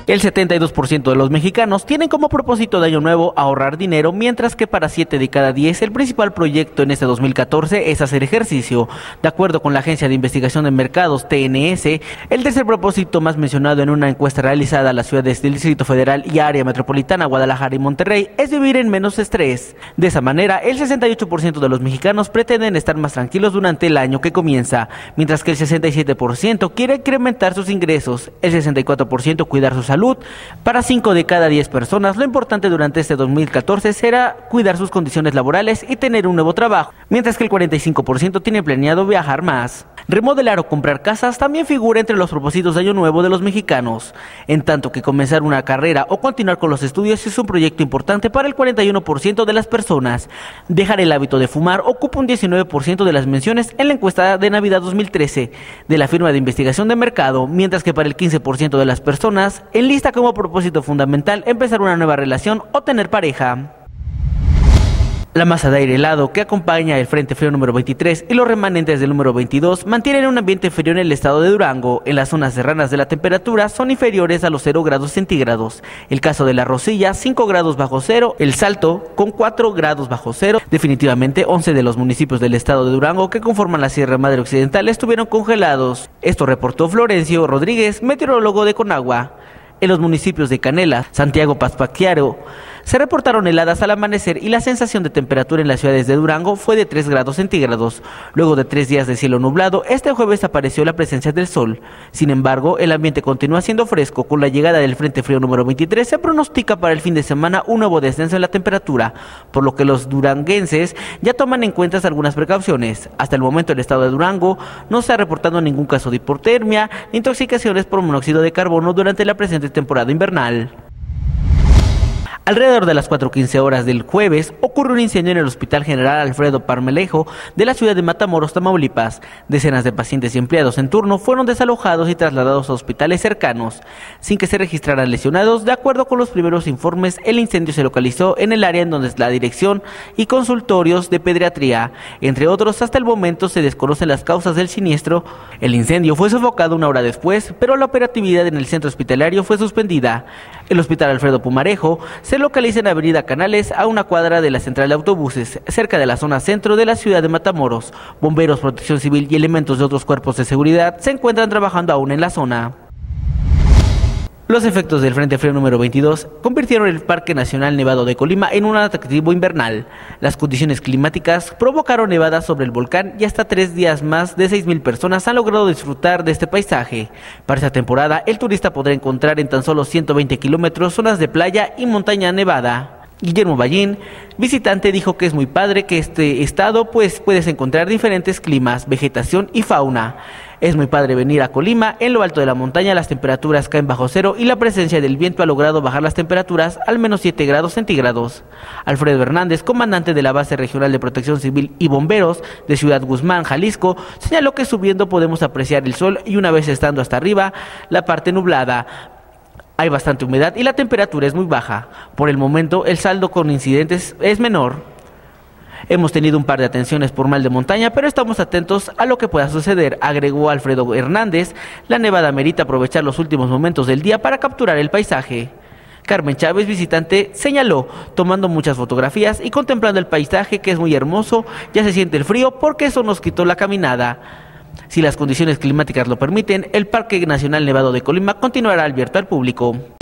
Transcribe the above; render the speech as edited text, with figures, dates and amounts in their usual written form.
El 72% de los mexicanos tienen como propósito de año nuevo ahorrar dinero, mientras que para 7 de cada 10 el principal proyecto en este 2014 es hacer ejercicio. De acuerdo con la Agencia de Investigación de Mercados, TNS, el tercer propósito más mencionado en una encuesta realizada a las ciudades del Distrito Federal y área metropolitana, Guadalajara y Monterrey, es vivir en menos estrés. De esa manera, el 68% de los mexicanos pretenden estar más tranquilos durante el año que comienza, mientras que el 67% quiere incrementar sus ingresos, el 64% cuidar su salud. Para 5 de cada 10 personas, lo importante durante este 2014 será cuidar sus condiciones laborales y tener un nuevo trabajo, mientras que el 45% tiene planeado viajar más. Remodelar o comprar casas también figura entre los propósitos de año nuevo de los mexicanos, en tanto que comenzar una carrera o continuar con los estudios es un proyecto importante para el 41% de las personas. Dejar el hábito de fumar ocupa un 19% de las menciones en la encuesta de Navidad 2013 de la firma de investigación de mercado, mientras que para el 15% de las personas enlista como propósito fundamental empezar una nueva relación o tener pareja. La masa de aire helado que acompaña el Frente Frío número 23 y los remanentes del número 22 mantienen un ambiente frío en el estado de Durango. En las zonas serranas de la temperatura son inferiores a los 0 grados centígrados. El caso de La Rosilla, 5 grados bajo cero. El Salto, con 4 grados bajo cero. Definitivamente, 11 de los municipios del estado de Durango que conforman la Sierra Madre Occidental estuvieron congelados. Esto reportó Florencio Rodríguez, meteorólogo de Conagua. En los municipios de Canela, Santiago Paspaquiaro, se reportaron heladas al amanecer y la sensación de temperatura en las ciudades de Durango fue de 3 grados centígrados. Luego de 3 días de cielo nublado, este jueves apareció la presencia del sol. Sin embargo, el ambiente continúa siendo fresco. Con la llegada del Frente Frío número 23 se pronostica para el fin de semana un nuevo descenso en la temperatura, por lo que los duranguenses ya toman en cuenta algunas precauciones. Hasta el momento el estado de Durango no se ha reportado ningún caso de hipotermia ni intoxicaciones por monóxido de carbono durante la presente temporada invernal. Alrededor de las 4:15 horas del jueves ocurrió un incendio en el Hospital General Alfredo Parmelejo de la ciudad de Matamoros, Tamaulipas. Decenas de pacientes y empleados en turno fueron desalojados y trasladados a hospitales cercanos, sin que se registraran lesionados. De acuerdo con los primeros informes, el incendio se localizó en el área en donde es la dirección y consultorios de pediatría. Entre otros, hasta el momento se desconocen las causas del siniestro. El incendio fue sofocado 1 hora después, pero la operatividad en el centro hospitalario fue suspendida. El Hospital Alfredo Pumarejo se localiza en Avenida Canales, a 1 cuadra de la central de autobuses, cerca de la zona centro de la ciudad de Matamoros. Bomberos, Protección Civil y elementos de otros cuerpos de seguridad se encuentran trabajando aún en la zona. Los efectos del Frente Frío número 22 convirtieron el Parque Nacional Nevado de Colima en un atractivo invernal. Las condiciones climáticas provocaron nevadas sobre el volcán y hasta 3 días más de 6,000 personas han logrado disfrutar de este paisaje. Para esta temporada, el turista podrá encontrar en tan solo 120 kilómetros zonas de playa y montaña nevada. Guillermo Ballín, visitante, dijo que es muy padre que este estado pues puedes encontrar diferentes climas, vegetación y fauna. Es muy padre venir a Colima. En lo alto de la montaña las temperaturas caen bajo cero y la presencia del viento ha logrado bajar las temperaturas al menos 7 grados centígrados. Alfredo Hernández, comandante de la Base Regional de Protección Civil y Bomberos de Ciudad Guzmán, Jalisco, señaló que subiendo podemos apreciar el sol y una vez estando hasta arriba, la parte nublada. Hay bastante humedad y la temperatura es muy baja. Por el momento, el saldo con incidentes es menor. Hemos tenido un par de atenciones por mal de montaña, pero estamos atentos a lo que pueda suceder, agregó Alfredo Hernández. La nevada amerita aprovechar los últimos momentos del día para capturar el paisaje. Carmen Chávez, visitante, señaló, tomando muchas fotografías y contemplando el paisaje que es muy hermoso, ya se siente el frío porque eso nos quitó la caminada. Si las condiciones climáticas lo permiten, el Parque Nacional Nevado de Colima continuará abierto al público.